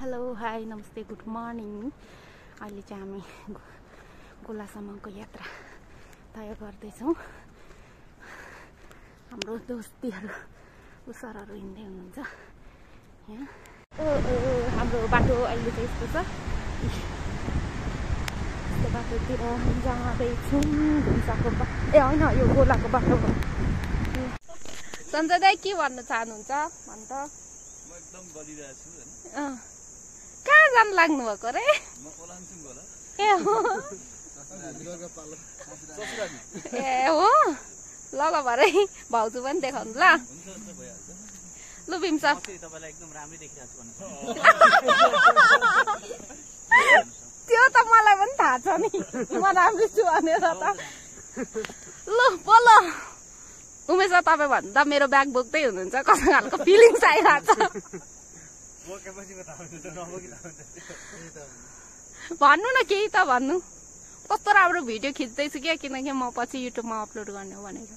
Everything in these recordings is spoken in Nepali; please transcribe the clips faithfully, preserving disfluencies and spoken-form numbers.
Hello hi namaste good morning. अहिले चाहिँ हामी गोलासम्मको यात्रा तय गर्दैछौँ। हाम्रो दोस्तीहरू उसरहरू हिँड्दै हुनुहुन्छ यहाँ। हाम्रो बाटो अहिले चाहिँ यस्तो छ, यस्तो बाटोतिर जाँदैछौँ। घुम्साको ए होइन, यो गोलाको बाटो हो। सञ्जय दाइ के भन्न चाहनुहुन्छ भन् त? म एकदम गलिरहेको छु हैन। अँ कहाँ जान लाग्नु भएको रे? म ओलाङसुङ गोला। ए हो ए हो ल ल भरे भाउजू पनि देखाउनु ल। हुन्छ हुन्छ भइहाल्छ। लु भीमसा म चाहिँ तपाईलाई एकदम राम्रै देखिरहेको छु भन्नु। त्यो त मलाई पनि थाहा छ नि, म राम्रो छु भनेर त। लु बोलो उमेश तपाईँ भन्दा मेरो ब्याग बोक्दै हुनुहुन्छ, कस्तो खालको फिलिङ्स आइरहेको छ भन्नु न, केही त भन्नु। कस्तो राम्रो भिडियो खिच्दैछु क्या, किनकि म पछि युट्युबमा अपलोड गर्ने हो भनेर।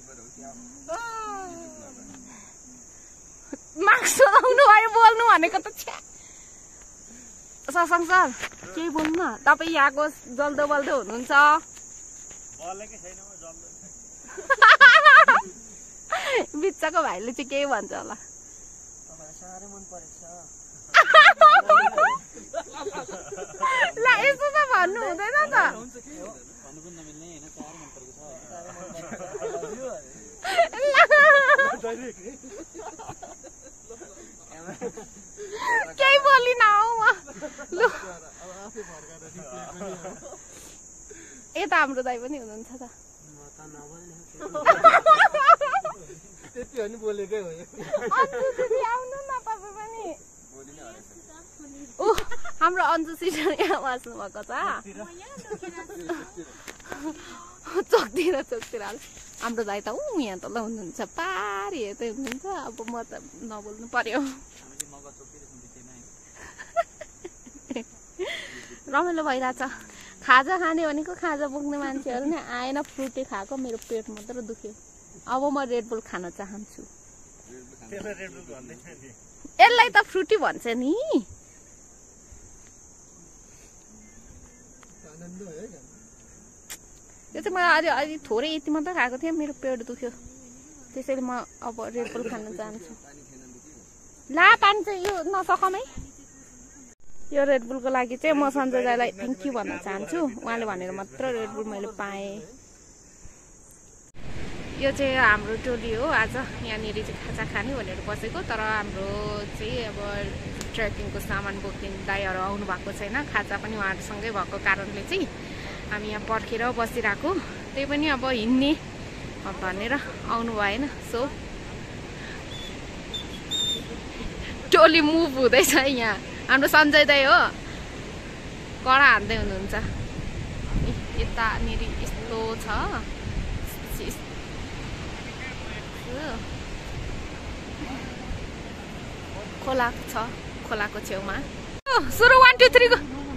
मार्क्स लगाउनु भयो, बोल्नु भनेको त छ्या। ससङ सर केही बोल्नु न, तपाईँ यहाँको जल्दो बल्दो हुनुहुन्छ। बिच्चाको भाइले चाहिँ केही भन्छ होला। ल यस्तो त भन्नु हुँदैन त। केही बोलिन हौ म। लु यता हाम्रो दाइ पनि हुनुहुन्छ त। त्यति हो नि, बोलेकै हो। आउनु न तपाईँ पनि। ऊ हाम्रो अन्जु सिटर यहाँ बस्नु भएको छ। चोकतिर चोकतिर हाम्रो दाइ त ऊ यहाँ तल हुनुहुन्छ, पारी हेर्दै हुनुहुन्छ। अब म त नबोल्नु पर्यो। रमाइलो भइरहेछ। खाजा खाने भनेको खाजा बोक्ने मान्छेहरू नै आएन, फ्रुटी खाएको मेरो पेट मात्र दुख्यो। अब म रेडबुल खान चाहन्छु। यसलाई त फ्रुटी भन्छ नि। यो चाहिँ मलाई अहिले अलि थोरै यति मात्रै खाएको थिएँ, मेरो पेट दुख्यो, त्यसैले म अब रेडबुल खान चाहन्छु। ला पानी चाहिँ यो नसकमै। यो रेडबुलको लागि चाहिँ म सञ्जय दाइलाई थ्याङ्क यू भन्न चाहन्छु। उहाँले भनेर मात्र रेडबुल मैले पाएँ। यो चाहिँ हाम्रो टोली हो। आज यहाँनिर चाहिँ खाजा खाने भनेर बसेको, तर हाम्रो चाहिँ अब ट्रेकिङको सामान बोक्ने दाइहरू आउनु भएको छैन। खाजा पनि उहाँहरूसँगै भएको कारणले चाहिँ हामी यहाँ पर्खेर बसिरहेको। त्यही पनि अब हिँड्ने भनेर आउनु भएन, सो टोली मुभ हुँदैछ। यहाँ हाम्रो सञ्जय दाइ हो, कडा हान्दै हुनुहुन्छ। यतानिर यस्तो छ, खोला छ, खोलाको छेउमा। सुरु वान टू थ्री गो।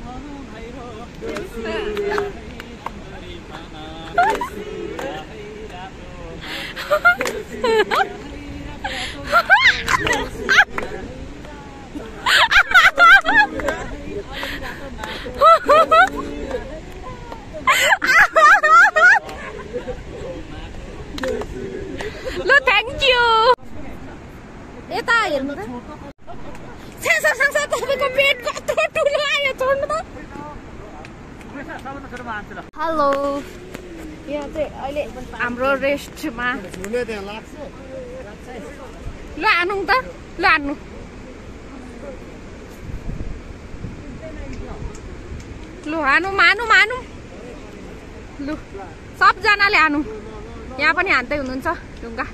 ल थ्याङ्क यू। यता हेर्नु त, तपाईँको पेट कस्तो ठुलो आयो, छोड्नु त। हेलो, यहाँ चाहिँ अहिले हाम्रो रेस्टमा। ल हानु त, ल हान्नु। लु हानु मानु मानु। लु सबजनाले हानु। यहाँ पनि हान्दै हुनुहुन्छ ढुङ्गा।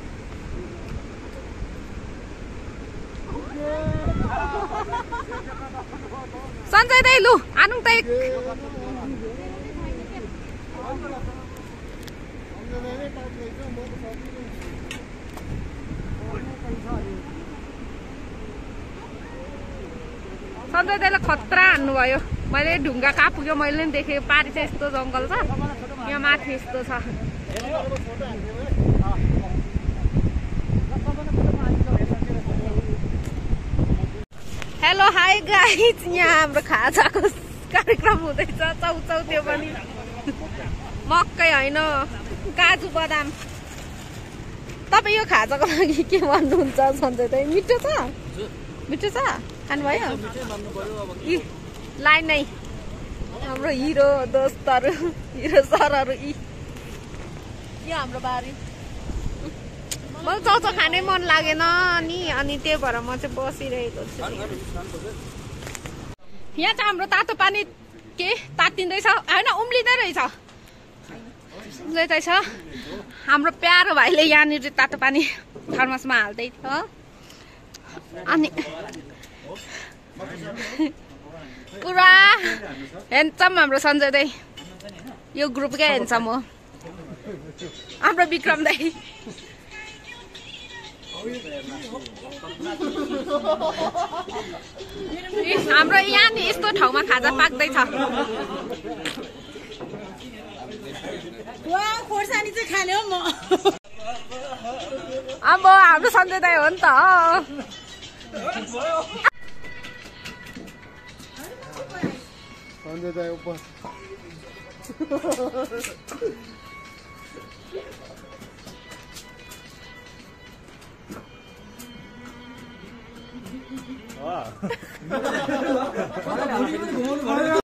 सञ्जय दाइ लु हानु त एक। सञ्जय दाइले खतरा हान्नु भयो। मैले ढुङ्गा कहाँ पुग्यो मैले पनि देखेँ। पारि चाहिँ यस्तो जङ्गल छ, यहाँ माथि यस्तो छ। हेलो हाई गाइज, यहाँ हाम्रो खाजाको कार्यक्रम हुँदैछ। चौचौ त्यो पनि मकै होइन, काजु बदाम। तपाईँ यो खाजाको लागि के भन्नुहुन्छ सञ्जय दाइ? मिठो छ? मिठो छ? खानुभयो? लाइन नै हाम्रो हिरो दोस्तहरू, हिरो सरहरू यी यो हाम्रो बारी। मलाई चौचौ खानै मन लागेन नि, अनि त्यही भएर म चाहिँ बसिरहेको छु। यहाँ चाहिँ हाम्रो तातो पानी के तातिँदैछ होइन, उम्लिँदै रहेछ उम्लिँदैछ। हाम्रो प्यारो भाइले यहाँनिर तातो पानी थर्मसमा हाल्दै थियो। अनि पुरा हेन्डसम हाम्रो सञ्जय दाइ, यो ग्रुपकै हेन्डसम हो हाम्रो विक्रम दाइ। हाम्रो यहाँ नि यस्तो ठाउँमा खाजा पाक्दैछ। खोर्सानी चाहिँ खाने हो म। अब हाम्रो सञ्जय दाइ हो नि त। सञ्जय दाइ उप